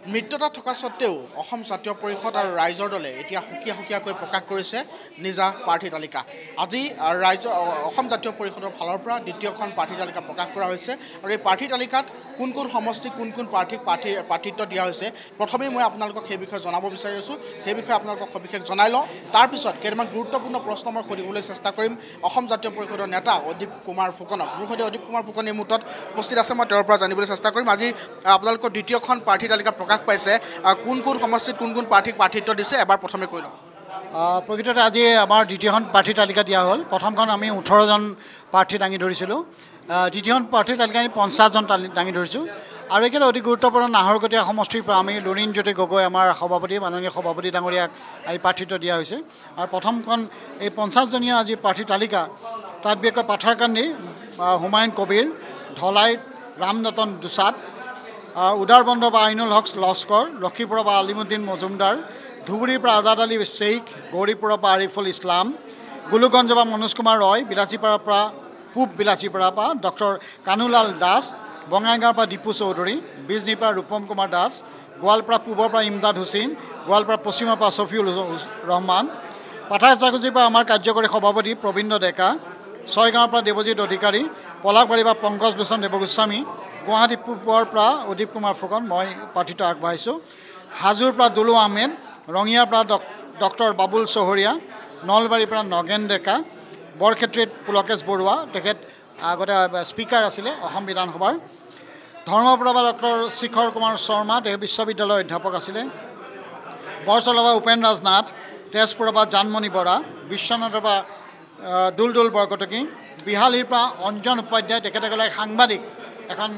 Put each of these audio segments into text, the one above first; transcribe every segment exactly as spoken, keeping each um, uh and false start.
মিত্ৰতা থকা স্বত্তেও অসম জাতীয় পৰিষদ আৰু ৰাইজৰ দলে এতিয়া সুকীয়া সুকীয়াকৈ প্ৰকাশ কৰিছে নিজা প্ৰাৰ্থী তালিকা। আজি ৰাইজ অসম জাতীয় পৰিষদৰ ফালৰ পৰা দ্বিতীয়খন প্ৰাৰ্থী তালিকা প্ৰকাশ কৰা হৈছে আৰু এই প্ৰাৰ্থী তালিকাত কোন কোন সমষ্টিত কোন কোন প্ৰাৰ্থীক প্ৰাৰ্থী প্ৰাৰ্থিত্ব দিয়া হৈছে প্ৰথমেই মই আপোনালোকক সেই বিষয়ে জনাব বিচাৰি আছোঁ। সেই বিষয়ে আপোনালোকক সবিশেষ জনাই লওঁ। তাৰপিছত কেইটামান গুৰুত্বপূৰ্ণ প্ৰশ্ন মই সুধিবলৈ চেষ্টা কৰিম অসম জাতীয় পৰিষদৰ নেতা অদীপ কুমাৰ ফুকনক। মোৰ সৈতে অদীপ কুমাৰ ফুকন এই মুহূৰ্তত উপস্থিত আছে। মই তেওঁৰ পৰা জানিবলৈ চেষ্টা কৰিম আজি আপোনালোকৰ দ্বিতীয়খন প্ৰাৰ্থী তালিকা প্ৰকাশ পাইছে, কোন কোন সমষ্টিত কোন কোন প্ৰাৰ্থীক প্ৰাৰ্থিত্ব দিছে এবাৰ প্ৰথমে কৈ লওঁ। প্ৰকৃততে আজি আমাৰ দ্বিতীয়খন প্ৰাৰ্থী তালিকা দিয়া হ'ল। প্ৰথমখন আমি ওঠৰজন প্ৰাৰ্থী দাঙি ধৰিছিলোঁ, দ্বিতীয়খন প্ৰাৰ্থী তালিকা আমি পঞ্চাছজন দাঙি ধৰিছোঁ। আৰু একেবাৰে অতি গুৰুত্বপূৰ্ণ নাহৰকটীয়া সমষ্টিৰ পৰা আমি লুৰিণজ্যোতি গগৈ আমাৰ সভাপতি মাননীয় সভাপতি ডাঙৰীয়াক আজি প্ৰাৰ্থিত্ব দিয়া হৈছে। আৰু প্ৰথমখন এই পঞ্চাছজনীয়া আজি প্ৰাৰ্থী তালিকা তাত বিশেষকৈ পাথাৰকান্দি হুমায়ুন কবিৰ, ধলাই ৰামনতন দুচাদ, উদাৰবন্দ বা আইনুল হক লস্কৰ, লক্ষীপুৰৰ পৰা আলিমুদ্দিন মজুমদাৰ, ধুবুৰীৰ পৰা আজাদ আলী শ্বেইখ, গৌৰীপুৰৰ পৰা আৰিফুল ইছলাম, গোলোকগঞ্জৰ পৰা মনোজ কুমাৰ ৰয়, বিলাচীপাৰাৰ পৰা পূব বিলাচীপাৰাৰ পৰা ডক্টৰ কানুলাল দাস, বঙাইগাঁৱৰ পৰা দীপু চৌধুৰী, বিজনীৰ পৰা ৰূপম কুমাৰ দাস, গোৱালপাৰা পূবৰ পৰা ইমদাদ হুছেইন, গোৱালপাৰা পশ্চিমৰ পৰা ছফিউল ৰহমান, পাঠাৰজাগুজিৰ পৰা আমাৰ কাৰ্যকৰী সভাপতি প্ৰবীন্দ্ৰ ডেকা, ছয়গাঁৱৰ পৰা দেৱজিৎ অধিকাৰী, পলাশবাৰীৰ পৰা পংকজ লোচন দেৱগোস্বামী, গুৱাহাটী পূবৰ পৰা অদীপ কুমাৰ ফুকন মই প্ৰাৰ্থিত্ব আগবঢ়াইছোঁ, হাজোৰ পৰা দুলু আহমেদ, ৰঙিয়াৰ পৰা ডক্টৰ বাবুল চহৰীয়া, নলবাৰীৰ পৰা নগেন ডেকা, বৰক্ষেত্ৰীত পুলকেশ বৰুৱা, তেখেত আগতে স্পীকাৰ আছিলে অসম বিধানসভাৰ, ধৰ্মপুৰৰ পৰা ডক্টৰ শিখৰ কুমাৰ শৰ্মা, তেখেত বিশ্ববিদ্যালয়ৰ অধ্যাপক আছিলে, বৰচলাৰ পৰা উপেন ৰাজ নাথ, তেজপুৰৰ পৰা জানমণি বৰা, বিশ্বনাথৰ পৰা দুলদুল বৰকটকী, বিহালীৰ পৰা অঞ্জন উপাধ্যায়, তেখেতসকলে সাংবাদিক, এখন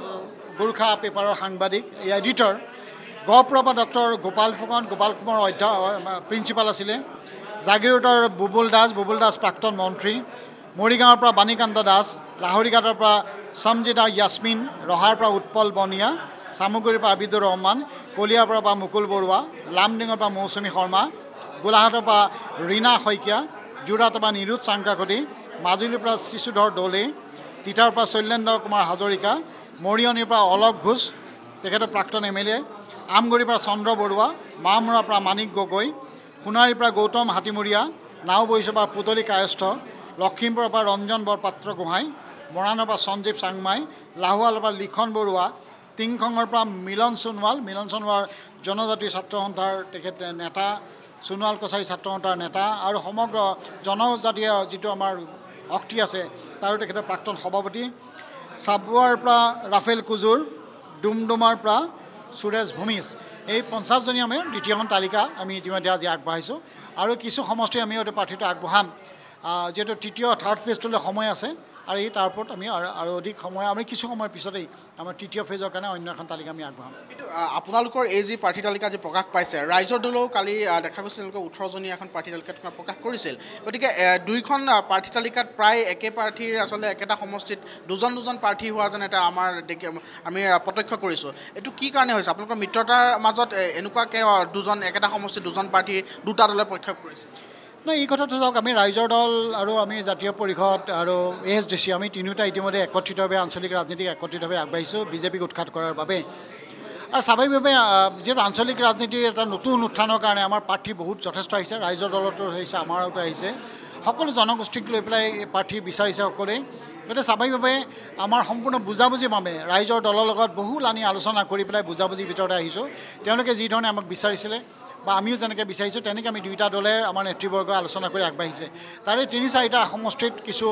গোৰ্খা পেপাৰৰ সাংবাদিক, এডিটৰ, গহপুৰৰ পৰা ডক্টৰ গোপাল ফুকন, গোপাল কুমাৰ অধ্যক্ষ প্ৰিন্সিপাল আছিলে, জাগিৰোডৰ বুবুল দাস, বুবুল দাস প্ৰাক্তন মন্ত্ৰী, মৰিগাঁৱৰ পৰা বাণীকান্ত দাস, লাহৰীঘাটৰ পৰা সমজিদা ইয়াছমিন, ৰহাৰ পৰা উৎপল বনিয়া, চামুগুৰিৰ পৰা আবিদুৰ ৰহমান, কলিয়াপাৰৰ পৰা মুকুল বৰুৱা, লামডিঙৰ পৰা মৌচুমী শৰ্মা, গোলাঘাটৰ পৰা ৰীণা শইকীয়া, যোৰহাটৰ পৰা নিৰুজ চাংকাকতি, মাজুলীৰ পৰা শিশুধৰ দলে, তিতাৰ পৰা শৈলেন্দ্ৰ কুমাৰ হাজৰিকা, মৰিয়নিৰ পৰা অলক ঘোষ, তেখেতৰ প্ৰাক্তন এম এল এ, আমগুৰিৰ পৰা চন্দ্ৰ বৰুৱা, মামৰাৰ পৰা মানিক গগৈ, সোণাৰীৰ পৰা গৌতম হাতীমূৰীয়া, নাওবৈছৰ পৰা পুতলি কায়স্থ, লখিমপুৰৰ পৰা ৰঞ্জন বৰপাত্ৰ গোহাঁই, মৰাণৰ পৰা সঞ্জীৱ চাংমাই, লাহোৱালৰ পৰা লিখন বৰুৱা, টিংখঙৰ পৰা মিলন সোণোৱাল, মিলন সোণোৱাল জনজাতি ছাত্ৰ সন্থাৰ তেখেত নেতা, সোণোৱাল কছাৰী ছাত্ৰ সন্থাৰ নেতা আৰু সমগ্ৰ জনজাতীয় যিটো আমাৰ শক্তি আছে তাৰো তেখেতৰ প্ৰাক্তন সভাপতি, চাবুৱাৰ পৰা ৰাফেল কুজুৰ, ডুমডুমাৰ পৰা সুৰেশ ভূমিজ। এই পঞ্চাছজনীয়া আমি দ্বিতীয়খন তালিকা আমি ইতিমধ্যে আজি আগবঢ়াইছোঁ আৰু কিছু সমষ্টি আমি হয়তো প্ৰাৰ্থিত্ব আগবঢ়াম, যিহেতু তৃতীয় থাৰ্ড ফেজটোলৈ সময় আছে আৰু এই তাৰ ওপৰত আমি আৰু অধিক সময় আমি কিছু সময়ৰ পিছতেই আমাৰ তৃতীয় ফেজৰ কাৰণে অন্য এখন তালিকা আমি আগবঢ়াম। কিন্তু আপোনালোকৰ এই যি প্ৰাৰ্থী তালিকা যি প্ৰকাশ পাইছে, ৰাইজৰ দলেও কালি দেখা গৈছিল তেওঁলোকে ওঠৰজনীয়া এখন প্ৰাৰ্থী তালিকা প্ৰকাশ কৰিছিল। গতিকে দুইখন প্ৰাৰ্থী তালিকাত প্ৰায় একে প্ৰাৰ্থীৰ আচলতে একেটা সমষ্টিত দুজন দুজন প্ৰাৰ্থী হোৱা যেন এটা আমাৰ আমি প্ৰত্যক্ষ কৰিছোঁ। এইটো কি কাৰণে হৈছে? আপোনালোকৰ মিত্ৰতাৰ মাজত এনেকুৱাকৈ দুজন একেটা সমষ্টিত দুজন প্ৰাৰ্থী দুটা দলে প্ৰক্ষেপ কৰিছে? নাই, এই কথাটো চাওক, আমি ৰাইজৰ দল আৰু আমি জাতীয় পৰিষদ আৰু এ এছ ডি চি আমি তিনিওটা ইতিমধ্যে একত্ৰিতভাৱে আঞ্চলিক ৰাজনীতিক একত্ৰিতভাৱে আগবাঢ়িছোঁ বিজেপিক উৎখাত কৰাৰ বাবে। আৰু স্বাভাৱিকভাৱে যিহেতু আঞ্চলিক ৰাজনীতিৰ এটা নতুন উত্থানৰ কাৰণে আমাৰ প্ৰাৰ্থী বহুত যথেষ্ট আহিছে, ৰাইজৰ দলতো আহিছে, আমাৰতো আহিছে, সকলো জনগোষ্ঠীক লৈ পেলাই এই প্ৰাৰ্থী বিচাৰিছে সকলোৱে। গতিকে স্বাভাৱিকভাৱে আমাৰ সম্পূৰ্ণ বুজাবুজি বাবে ৰাইজৰ দলৰ লগত বহু লানি আলোচনা কৰি পেলাই বুজাবুজিৰ ভিতৰতে আহিছোঁ। তেওঁলোকে যিধৰণে আমাক বিচাৰিছিলে বা আমিও যেনেকৈ বিচাৰিছোঁ তেনেকৈ আমি দুয়োটা দলে আমাৰ নেতৃবৰ্গ আলোচনা কৰি আগবাঢ়িছে। তাৰে তিনি চাৰিটা সমষ্টিত কিছু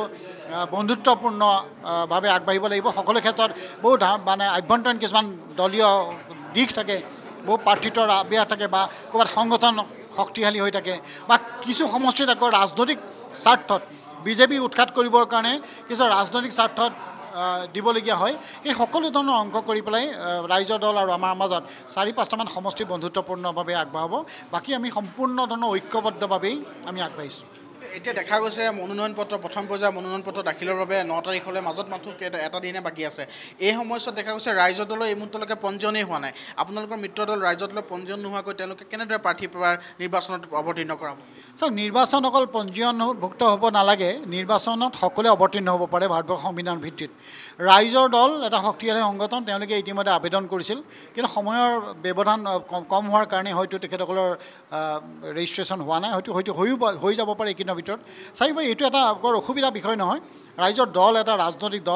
বন্ধুত্বপূৰ্ণভাৱে আগবাঢ়িব লাগিব। সকলো ক্ষেত্ৰত বহু মানে আভ্যন্তৰীণ কিছুমান দলীয় দিশ থাকে, বহু প্ৰাৰ্থিত্বৰ আবিয়াস থাকে বা ক'ৰবাত সংগঠন শক্তিশালী হৈ থাকে বা কিছু সমষ্টিত আকৌ ৰাজনৈতিক স্বাৰ্থত বিজেপি উৎখাত কৰিবৰ কাৰণে কিছু ৰাজনৈতিক স্বাৰ্থত দিবলগীয়া হয়। এই সকলো ধৰণৰ অংক কৰি পেলাই ৰাইজৰ দল আৰু আমাৰ মাজত চাৰি পাঁচটামান সমষ্টি বন্ধুত্বপূৰ্ণভাৱে আগবঢ়াব। বাকী আমি সম্পূৰ্ণ ধৰণৰ ঐক্যবদ্ধভাৱেই আমি আগবাঢ়িছোঁ। এতিয়া দেখা গৈছে মনোনয়ন পত্ৰ প্ৰথম পৰ্যায়ৰ মনোনয়ন পত্ৰ দাখিলৰ বাবে ন তাৰিখলৈ মাজত মাত্ৰ এটা দিনে বাকী আছে এই সময়ছোৱাত দেখা গৈছে ৰাইজৰ দলৰ এই মুহূৰ্তলৈকে পঞ্জীয়নেই হোৱা নাই আপোনালোকৰ মিত্ৰ দল ৰাইজৰ দলৰ পঞ্জীয়ন নোহোৱাকৈ তেওঁলোকে কেনেদৰে প্ৰাৰ্থী নিৰ্বাচনত অৱতীৰ্ণ কৰাব চাওক নিৰ্বাচন অকল পঞ্জীয়নভুক্ত হ'ব নালাগে নিৰ্বাচনত সকলোৱে অৱতীৰ্ণ হ'ব পাৰে ভাৰতবৰ্ষৰ সংবিধানৰ ভিত্তিত ৰাইজৰ দল এটা শক্তিশালী সংগঠন তেওঁলোকে ইতিমধ্যে আবেদন কৰিছিল কিন্তু সময়ৰ ব্যৱধান কম হোৱাৰ কাৰণে হয়তো তেখেতসকলৰ ৰেজিষ্ট্ৰেশ্যন হোৱা নাই হয়তো হয়তো হৈও হৈ যাব পাৰে এইকেইদিনৰ ভিতৰত চাৰিব এইটো এটা বৰ অসুবিধা বিষয় নহয় ৰাইজৰ দল এটা ৰাজনৈতিক দল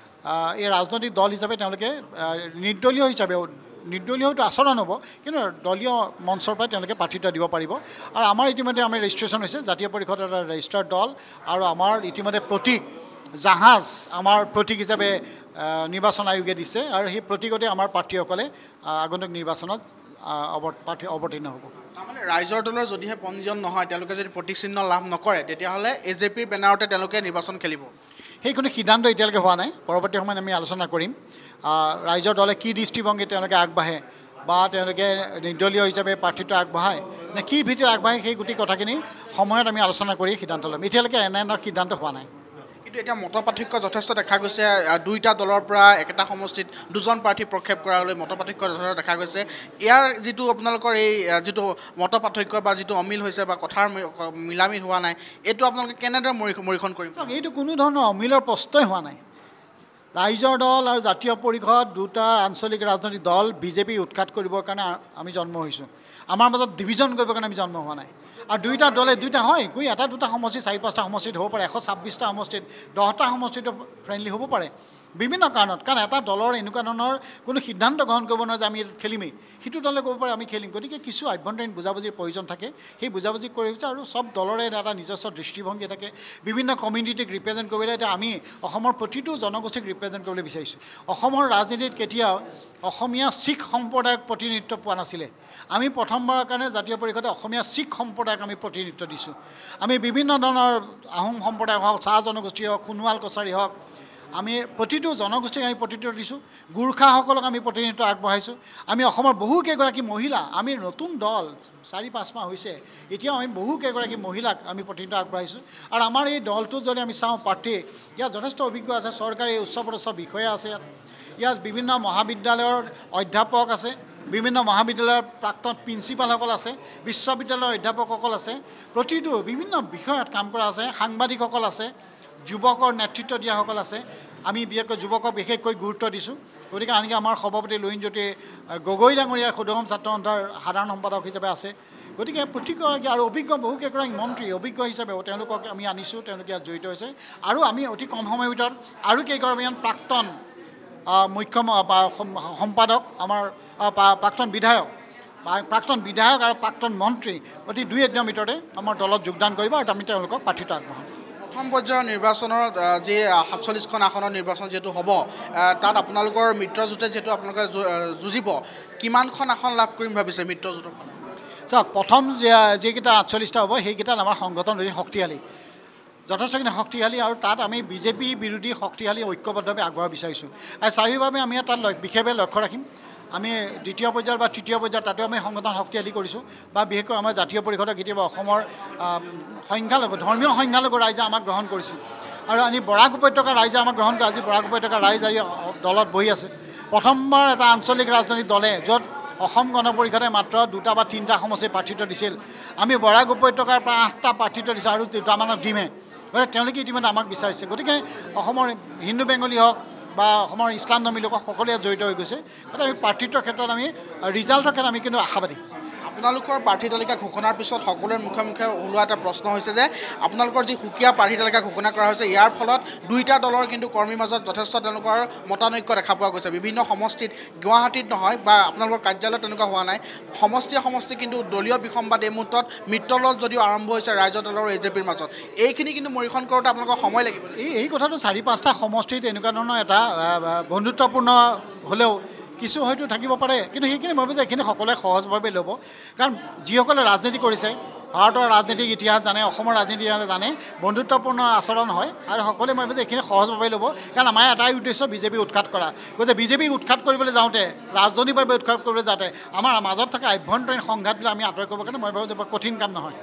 এই ৰাজনৈতিক দল হিচাপে তেওঁলোকে নিৰ্দলীয় হিচাপে নিৰ্দলীয় হয়তো আচৰণ হ'ব কিন্তু দলীয় মঞ্চৰ পৰাই তেওঁলোকে প্ৰাৰ্থিত্ব দিব পাৰিব আৰু আমাৰ ইতিমধ্যে আমাৰ ৰেজিষ্ট্ৰেশ্যন হৈছে জাতীয় পৰিষদৰ এটা ৰেজিষ্টাৰ্ড দল আৰু আমাৰ ইতিমধ্যে প্ৰতীক জাহাজ আমাৰ প্ৰতীক হিচাপে নিৰ্বাচন আয়োগে দিছে আৰু সেই প্ৰতীকতে আমাৰ প্ৰাৰ্থীসকলে আগন্তুক নিৰ্বাচনত প্ৰাৰ্থী অৱতীৰ্ণ হ'ব তাৰমানে ৰাইজৰ দলৰ যদিহে পঞ্জীয়ন নহয় তেওঁলোকে যদি প্ৰতীক চিহ্ন লাভ নকৰে তেতিয়াহ'লে এ জে পিৰ বেনাৰতে তেওঁলোকে নিৰ্বাচন খেলিব সেই কোনো সিদ্ধান্ত এতিয়ালৈকে হোৱা নাই পৰৱৰ্তী সময়ত আমি আলোচনা কৰিম ৰাইজৰ দলে কি দৃষ্টিভংগী তেওঁলোকে আগবাঢ়ে বা তেওঁলোকে নিৰ্দলীয় হিচাপে প্ৰাৰ্থিত্ব আগবঢ়ায় নে কি ভিত্তিত আগবাঢ়ে সেই গোটেই কথাখিনি সময়ত আমি আলোচনা কৰি সিদ্ধান্ত ল'ম এতিয়ালৈকে এনে এনে সিদ্ধান্ত হোৱা নাই কিন্তু এতিয়া মত পাৰ্থক্য যথেষ্ট দেখা গৈছে দুইটা দলৰ পৰা একেটা সমষ্টিত দুজন প্ৰাৰ্থী প্ৰক্ষেপ কৰালৈ মত পাৰ্থক্য যথেষ্ট দেখা গৈছে ইয়াৰ যিটো আপোনালোকৰ এই যিটো মত পাৰ্থক্য বা যিটো অমিল হৈছে বা কথাৰ মিলামিল হোৱা নাই এইটো আপোনালোকে কেনেদৰে মৰীক্ষণ কৰিব এইটো কোনো ধৰণৰ অমিলৰ প্ৰশ্নই হোৱা নাই ৰাইজৰ দল আৰু জাতীয় পৰিষদ দুটা আঞ্চলিক ৰাজনৈতিক দল বিজেপি উৎখাত কৰিবৰ কাৰণে আমি জন্ম হৈছোঁ আমাৰ মাজত ডিভিজন কৰিবৰ কাৰণে আমি জন্ম হোৱা নাই আৰু দুইটা দলে দুইটা হয় গৈ এটা দুটা সমষ্টি চাৰি পাঁচটা সমষ্টিত হ'ব পাৰে এশ ছাব্বিছটা সমষ্টিত দহটা সমষ্টিত ফ্ৰেণ্ডলি হ'ব পাৰে বিভিন্ন কাৰণত কাৰণ এটা দলৰ এনেকুৱা ধৰণৰ কোনো সিদ্ধান্ত গ্ৰহণ কৰিব নোৱাৰে যে আমি খেলিমেই সিটো দলে ক'ব পাৰে আমি খেলিম গতিকে কিছু আভ্যন্তৰীণ বুজাবুজিৰ প্ৰয়োজন থাকে সেই বুজাবুজি কৰি হৈছে আৰু চব দলৰে এটা নিজস্ব দৃষ্টিভংগী থাকে বিভিন্ন কমিউনিটিক ৰিপ্ৰেজেণ্ট কৰিবলৈ এতিয়া আমি অসমৰ প্ৰতিটো জনগোষ্ঠীক ৰিপ্ৰেজেণ্ট কৰিবলৈ বিচাৰিছোঁ অসমৰ ৰাজনীতিত কেতিয়াও অসমীয়া শিখ সম্প্ৰদায়ক প্ৰতিনিধিত্ব পোৱা নাছিলে আমি প্ৰথমবাৰৰ কাৰণে জাতীয় পৰিষদে অসমীয়া শিখ সম্প্ৰদায়ক আমি প্ৰতিনিধিত্ব দিছোঁ আমি বিভিন্ন ধৰণৰ আহোম সম্প্ৰদায় হওক চাহ জনগোষ্ঠী হওক সোণোৱাল কছাৰী হওক আমি প্ৰতিটো জনগোষ্ঠীক আমি প্ৰতিনিধিত্ব দিছোঁ গোৰ্খাসকলক আমি প্ৰতিনিধিত্ব আগবঢ়াইছোঁ আমি অসমৰ বহুকেইগৰাকী মহিলা আমি নতুন দল চাৰি পাঁচ মাহ হৈছে এতিয়াও আমি বহুকেইগৰাকী মহিলাক আমি প্ৰতিনিধিত্ব আগবঢ়াইছোঁ আৰু আমাৰ এই দলটো যদি আমি চাওঁ প্ৰাৰ্থী ইয়াত যথেষ্ট অভিজ্ঞ আছে চৰকাৰী উচ্চপদস্থ বিষয়া আছে ইয়াত বিভিন্ন মহাবিদ্যালয়ৰ অধ্যাপক আছে বিভিন্ন মহাবিদ্যালয়ৰ প্ৰাক্তন প্ৰিন্সিপালসকল আছে বিশ্ববিদ্যালয়ৰ অধ্যাপকসকল আছে প্ৰতিটো বিভিন্ন বিষয়ত কাম কৰা আছে সাংবাদিকসকল আছে যুৱকৰ নেতৃত্ব দিয়াসকল আছে আমি বিশেষকৈ যুৱকক বিশেষকৈ গুৰুত্ব দিছোঁ গতিকে আনকি আমাৰ সভাপতি লুৰিণজ্যোতি গগৈ ডাঙৰীয়া সদৌ ছাত্ৰ সন্থাৰ সাধাৰণ সম্পাদক হিচাপে আছে গতিকে প্ৰতিগৰাকী আৰু অভিজ্ঞ বহুকেইগৰাকী মন্ত্ৰী অভিজ্ঞ হিচাপেও তেওঁলোকক আমি আনিছোঁ তেওঁলোকে ইয়াত জড়িত হৈছে আৰু আমি অতি কম সময়ৰ ভিতৰত আৰু কেইগৰাকীমান প্ৰাক্তন মুখ্য সম্পাদক আমাৰ প্ৰাক্তন বিধায়ক প্ৰাক্তন বিধায়ক আৰু প্ৰাক্তন মন্ত্ৰী অতি দুই এদিনৰ ভিতৰতে আমাৰ দলত যোগদান কৰিব আৰু আমি তেওঁলোকক প্ৰাৰ্থিত্ব আগবঢ়াম প্ৰথম পৰ্যায়ৰ নিৰ্বাচনত যি সাতচল্লিছখন আসনৰ নিৰ্বাচন যিহেতু হ'ব তাত আপোনালোকৰ মিত্ৰজোঁটে যিহেতু আপোনালোকে যুঁজিব কিমানখন আসন লাভ কৰিম ভাবিছে মিত্ৰজোঁটক চাওক প্ৰথম যিকেইটা আঠচল্লিছটা হ'ব সেইকেইটাত আমাৰ সংগঠন অতি শক্তিশালী যথেষ্টখিনি শক্তিশালী আৰু তাত আমি বিজেপি বিৰোধী শক্তিশালী ঐক্যবদ্ধভাৱে আগবঢ়াব বিচাৰিছোঁ আৰু স্বাভাৱিকভাৱে আমি তাত বিশেষভাৱে লক্ষ্য ৰাখিম আমি দ্বিতীয় পৰ্যায়ৰ বা তৃতীয় পৰ্যায়ত তাতেও আমি সংগঠন শক্তিশালী কৰিছোঁ বা বিশেষকৈ আমাৰ জাতীয় পৰিষদৰ কেতিয়াবা অসমৰ সংখ্যালঘু ধৰ্মীয় সংখ্যালঘু ৰাইজে আমাক গ্ৰহণ কৰিছিল আৰু আমি বৰাক উপত্যকাৰ ৰাইজে আমাক গ্ৰহণ কৰে আজি বৰাক উপত্যকাৰ ৰাইজ আজি দলত বহি আছে প্ৰথমবাৰ এটা আঞ্চলিক ৰাজনৈতিক দলে য'ত অসম গণ পৰিষদে মাত্ৰ দুটা বা তিনিটা সমষ্টিৰ প্ৰাৰ্থিত্ব দিছিল আমি বৰাক উপত্যকাৰ পৰা আঠটা প্ৰাৰ্থিত্ব দিছোঁ আৰু দুটামানক দিমে গতিকে তেওঁলোকে ইতিমধ্যে আমাক বিচাৰিছে গতিকে অসমৰ হিন্দু বেংগলী হওক বা অসমৰ ইছলাম ধৰ্মী লোক সকলোৱে জড়িত হৈ গৈছে গতিকে আমি প্ৰাৰ্থিত্বৰ ক্ষেত্ৰত আমি ৰিজাল্টৰ ক্ষেত্ৰত আমি কিন্তু আশাবাদী আপোনালোকৰ প্ৰাৰ্থী তালিকা ঘোষণাৰ পিছত সকলোৰে মুখে মুখে ওলোৱা এটা প্ৰশ্ন হৈছে যে আপোনালোকৰ যি সুকীয়া প্ৰাৰ্থী তালিকা ঘোষণা কৰা হৈছে ইয়াৰ ফলত দুইটা দলৰ কিন্তু কৰ্মীৰ মাজত যথেষ্ট তেওঁলোকৰ মতানৈক্য দেখা পোৱা গৈছে বিভিন্ন সমষ্টিত গুৱাহাটীত নহয় বা আপোনালোকৰ কাৰ্যালয়ত তেনেকুৱা হোৱা নাই সমষ্টিয়ে সমষ্টি কিন্তু দলীয় বিসম্বাদ এই মুহূৰ্তত মিত্ৰদল যদিও আৰম্ভ হৈছে ৰাইজৰ দলৰ আৰু এ জে পিৰ মাজত এইখিনি কিন্তু মৰীক্ষণ কৰোঁতে আপোনালোকৰ সময় লাগিব এই এই কথাটো চাৰি পাঁচটা সমষ্টিত এনেকুৱা ধৰণৰ এটা বন্ধুত্বপূৰ্ণ হ'লেও কিছু হয়তো থাকিব পাৰে কিন্তু সেইখিনি মই ভাবোঁ যে এইখিনি সকলোৱে সহজভাৱে ল'ব কাৰণ যিসকলে ৰাজনীতি কৰিছে ভাৰতৰ ৰাজনীতিক ইতিহাস জানে অসমৰ ৰাজনীতি জানে বন্ধুত্বপূৰ্ণ আচৰণ হয় আৰু সকলোৱে মই ভাবোঁ যে এইখিনি সহজভাৱে ল'ব কাৰণ আমাৰ এটাই উদ্দেশ্য বিজেপি উৎখাত কৰা গতিকে বিজেপিক উৎখাত কৰিবলৈ যাওঁতে ৰাজনৈতিকভাৱে উৎখাত কৰিবলৈ যাওঁতে আমাৰ মাজত থকা আভ্যন্তৰীণ সংঘাতবিলাক আমি আঁতৰ কৰিবৰ কাৰণে মই ভাবোঁ যে কঠিন কাম নহয়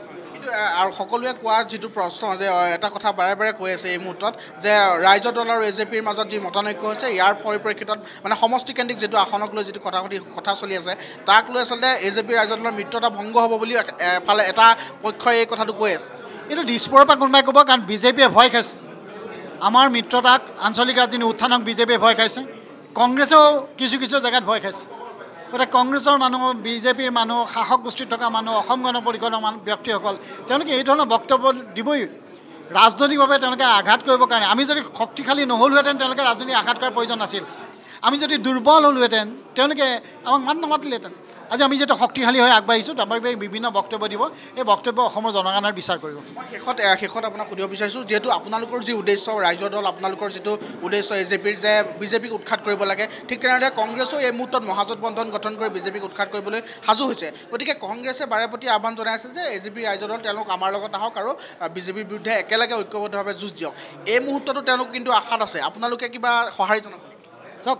আৰু সকলোৱে কোৱা যিটো প্ৰশ্ন যে এটা কথা বাৰে বাৰে কৈ আছে এই মুহূৰ্তত যে ৰাইজৰ দল আৰু এ জে পিৰ মাজত যি মতানৈক্য হৈছে ইয়াৰ পৰিপ্ৰেক্ষিতত মানে সমষ্টিকেন্দ্ৰিক যিটো আসনক লৈ যিটো কথা কথা চলি আছে তাক লৈ আচলতে এ জে পি ৰাইজৰ দলৰ মিত্ৰতা ভংগ হ'ব বুলি এফালে এটা পক্ষই এই কথাটো কৈ আছে এইটো দিছপুৰৰ পৰা কোনোবাই ক'ব কাৰণ বিজেপিয়ে ভয় খাইছে আমাৰ মিত্ৰতাক আঞ্চলিক ৰাজধানী উত্থানক বিজেপিয়ে ভয় খাইছে কংগ্ৰেছেও কিছু কিছু জেগাত ভয় খাইছে গতিকে কংগ্ৰেছৰ মানুহ বিজেপিৰ মানুহ শাসক গোষ্ঠীত থকা মানুহ অসম গণ পৰিষদৰ মানুহ ব্যক্তিসকল তেওঁলোকে এই ধৰণৰ বক্তব্য দিবই ৰাজনৈতিকভাৱে তেওঁলোকে আঘাত কৰিবৰ কাৰণে আমি যদি শক্তিশালী নহ'লোহেঁতেন তেওঁলোকে ৰাজনৈতিক আঘাত কৰাৰ প্ৰয়োজন নাছিল আমি যদি দুৰ্বল হ'লোহেঁতেন তেওঁলোকে আমাক মাত নামাতিলেহেঁতেন আজি আমি যেতিয়া শক্তিশালী হৈ আগবাঢ়িছোঁ তাৰবাবে বিভিন্ন বক্তব্য দিব এই বক্তব্য অসমৰ জনগণৰ বিচাৰ কৰিব শেষত শেষত আপোনাক সুধিব বিচাৰিছোঁ যিহেতু আপোনালোকৰ যি উদ্দেশ্য ৰাইজৰ দল আপোনালোকৰ যিটো উদ্দেশ্য এ জে পিৰ যে বিজেপিক উৎখাত কৰিব লাগে ঠিক তেনেদৰে কংগ্ৰেছেও এই মুহূৰ্তত মহাজোঁটবন্ধন গঠন কৰি বিজেপিক উৎখাত কৰিবলৈ সাজু হৈছে গতিকে কংগ্ৰেছে বাৰে প্ৰতি আহ্বান জনাই আছে যে এ জে পি ৰাইজৰ দল তেওঁলোক আমাৰ লগত আহক আৰু বিজেপিৰ বিৰুদ্ধে একেলগে ঐক্যবদ্ধভাৱে যুঁজ দিয়ক এই মুহূৰ্ততো তেওঁলোক কিন্তু আশাত আছে আপোনালোকে কিবা সঁহাৰি জনাব চাওক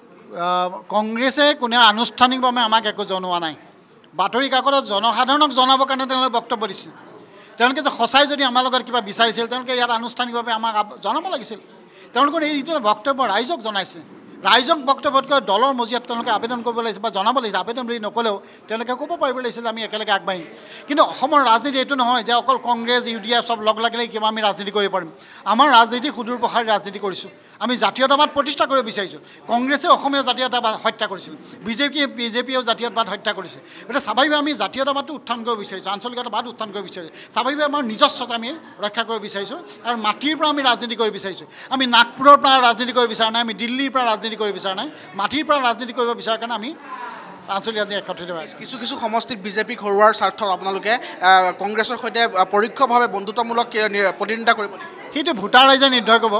কংগ্ৰেছে কোনে আনুষ্ঠানিকভাৱে আমাক একো জনোৱা নাই বাতৰি কাকতত জনসাধাৰণক জনাবৰ কাৰণে তেওঁলোকে বক্তব্য দিছিল তেওঁলোকে যে সঁচাই যদি আমাৰ লগত কিবা বিচাৰিছিল তেওঁলোকে ইয়াত আনুষ্ঠানিকভাৱে আমাক জনাব লাগিছিল তেওঁলোকৰ এই যিটো বক্তব্য ৰাইজক জনাইছে ৰাইজক বক্তব্যতকৈ দলৰ মজিয়াত তেওঁলোকে আবেদন কৰিব লাগিছে বা জনাব লাগিছে আবেদন বুলি নক'লেও তেওঁলোকে ক'ব পাৰিব লাগিছিল যে আমি একেলগে আগবাঢ়িম কিন্তু অসমৰ ৰাজনীতি এইটো নহয় যে অকল কংগ্ৰেছ ইউ ডি এফ চব লগ লাগিলেই কিবা আমি ৰাজনীতি কৰিব পাৰিম আমাৰ ৰাজনীতি সুদূৰ প্ৰসাৰী ৰাজনীতি কৰিছোঁ আমি জাতীয়তাবাদ প্ৰতিষ্ঠা কৰিব বিচাৰিছোঁ কংগ্ৰেছে অসমীয়া জাতীয়তাবাদ হত্যা কৰিছিল বিজেপিয়ে বিজেপিয়েও জাতীয়তাবাদ হত্যা কৰিছিল গতিকে স্বাভাৱিকভাৱে আমি জাতীয়তাবাদটো উত্থান কৰিব বিচাৰিছোঁ আঞ্চলিকতাবাদ উত্থান কৰিব বিচাৰিছোঁ স্বাভাৱিকভাৱে আমাৰ নিজস্বতা আমি ৰক্ষা কৰিব বিচাৰিছোঁ আৰু মাটিৰ পৰা আমি ৰাজনীতি কৰিব বিচাৰিছোঁ আমি নাগপুৰৰ পৰা ৰাজনীতি কৰিব বিচৰা নাই আমি দিল্লীৰ পৰা ৰাজনীতি কৰিব বিচৰা নাই মাটিৰ পৰা ৰাজনীতি কৰিব বিচৰাৰ কাৰণে আমি আঞ্চলিক ৰাজনীতি একত্ৰিত হৈ আছোঁ কিছু কিছু সমষ্টিত বিজেপিক হৰুৱাৰ স্বাৰ্থত আপোনালোকে কংগ্ৰেছৰ সৈতে পৰোক্ষভাৱে বন্ধুত্বমূলক প্ৰতিদ্বন্দ্বিতা কৰিব সেইটো ভোটাৰ ৰাইজে নিৰ্ধাৰণ কৰিব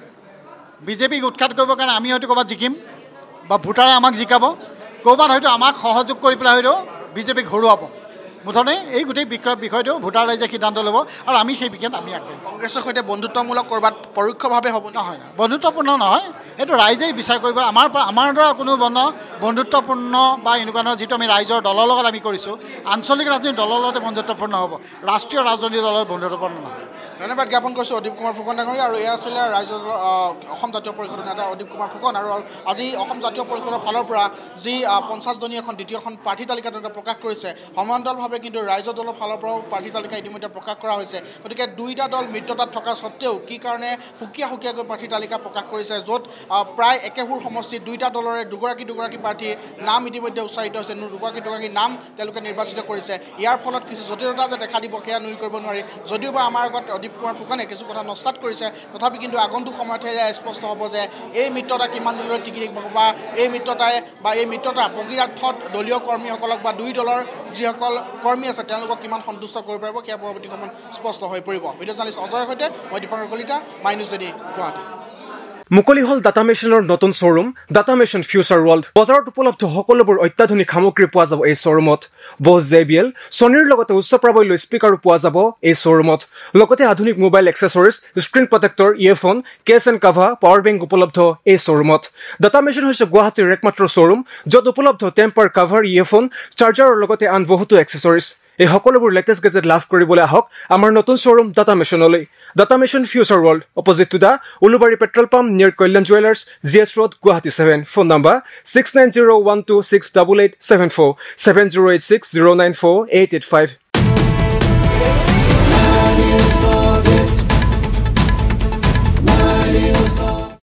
বিজেপিক উৎখাত কৰিবৰ কাৰণে আমি হয়তো ক'ৰবাত জিকিম বা ভোটাৰে আমাক জিকাব ক'ৰবাত হয়তো আমাক সহযোগ কৰি পেলাই হয়তো বিজেপিক হৰুৱাব মুঠতে এই গোটেই বিষয় বিষয়টো ভোটাৰ ৰাইজে সিদ্ধান্ত ল'ব আৰু আমি সেই বিষয়ত আমি আগবাঢ়িম কংগ্ৰেছৰ সৈতে বন্ধুত্বমূলক ক'ৰবাত পৰোক্ষভাৱে হ'ব নহয় বন্ধুত্বপূৰ্ণ নহয় এইটো ৰাইজেই বিচাৰ কৰিব আমাৰ পৰা আমাৰ দ্বাৰা কোনো বন্ধ বন্ধুত্বপূৰ্ণ বা এনেকুৱা ধৰণৰ যিটো আমি ৰাইজৰ দলৰ লগত আমি কৰিছোঁ আঞ্চলিক ৰাজনৈতিক দলৰ লগতে বন্ধুত্বপূৰ্ণ হ'ব ৰাষ্ট্ৰীয় ৰাজনৈতিক দলৰ বন্ধুত্বপূৰ্ণ নহয় ধন্যবাদ জ্ঞাপন কৰিছোঁ অদীপ কুমাৰ ফুকন ডাঙৰীয়া আৰু এয়া আছিলে ৰাইজৰ অসম জাতীয় পৰিষদৰ নেতা অদীপ কুমাৰ ফুকন আৰু আজি অসম জাতীয় পৰিষদৰ ফালৰ পৰা যি পঞ্চাছজনীয়া এখন দ্বিতীয়খন প্ৰাৰ্থী তালিকা তেওঁলোকে প্ৰকাশ কৰিছে সমান্তৰালভাৱে কিন্তু ৰাইজৰ দলৰ ফালৰ পৰাও প্ৰাৰ্থী তালিকা ইতিমধ্যে প্ৰকাশ কৰা হৈছে গতিকে দুইটা দল মিত্ৰতাত থকা স্বত্তেও কি কাৰণে সুকীয়া সুকীয়াকৈ প্ৰাৰ্থী তালিকা প্ৰকাশ কৰিছে য'ত প্ৰায় একেবোৰ সমষ্টিত দুইটা দলৰে দুগৰাকী দুগৰাকী প্ৰাৰ্থীৰ নাম ইতিমধ্যে উচ্চাৰিত হৈছে দুগৰাকী দুগৰাকী নাম তেওঁলোকে নিৰ্বাচিত কৰিছে ইয়াৰ ফলত কিছু জটিলতা যে দেখা দিব সেয়া নুই কৰিব নোৱাৰি যদিও বা আমাৰ আগত অদীপ কুমাৰ ফুকনে কিছু কথা নস্তাত কৰিছে তথাপি কিন্তু আগন্তুক সময়তহে স্পষ্ট হ'ব যে এই মিত্ৰতা কিমান দিনলৈ টিকি থাকিব বা এই মিত্ৰতাই বা এই মিত্ৰতা প্ৰকৃতাৰ্থত দলীয় কৰ্মীসকলক বা দুই দলৰ যিসকল কৰ্মী আছে তেওঁলোকক কিমান সন্তুষ্ট কৰিব পাৰিব সেয়া পৰৱৰ্তী সময়ত স্পষ্ট হৈ পৰিব ভিডিঅ' জাৰ্নেলিষ্ট অজয়ৰ সৈতে মই Dipankar Kalita my news JD Guwahati মুকলি হল ডাটা মেচিনৰ নতুন showroom data machine future world বজাৰত উপলব্ধ সকলোবোৰ অত্যাধুনিক সামগ্ৰী পোৱা যাব এই শ্বৰুমত বছ জে বি এল ছনীৰ লগতে উচ্চ প্ৰাবল্য স্পীকাৰো পোৱা যাব এই শ্বৰুমত লগতে আধুনিক mobile accessories screen protector earphone case and cover power bank উপলব্ধ এই শ্বৰুমত ডাটা মেচিন হৈছে গুৱাহাটীৰ একমাত্ৰ শ্বৰুম য'ত উপলব্ধ টেম্পাৰ কাভাৰ ইয়েৰফোন চাৰ্জাৰৰ লগতে আন বহুতো এক্সেসৰিজ এই সকলোবোৰ লেটেষ্ট গেজেট লাভ কৰিবলৈ আহক আমাৰ নতুন শ্বৰুম ডাটা মেচিনলৈ data machine future world opposite to the Ulubari petrol pump near Kalyan jewellers G S road Guwahati seven phone number six nine zero' one two six double eight seven four seven zero' eight six zero' nine four eight eight five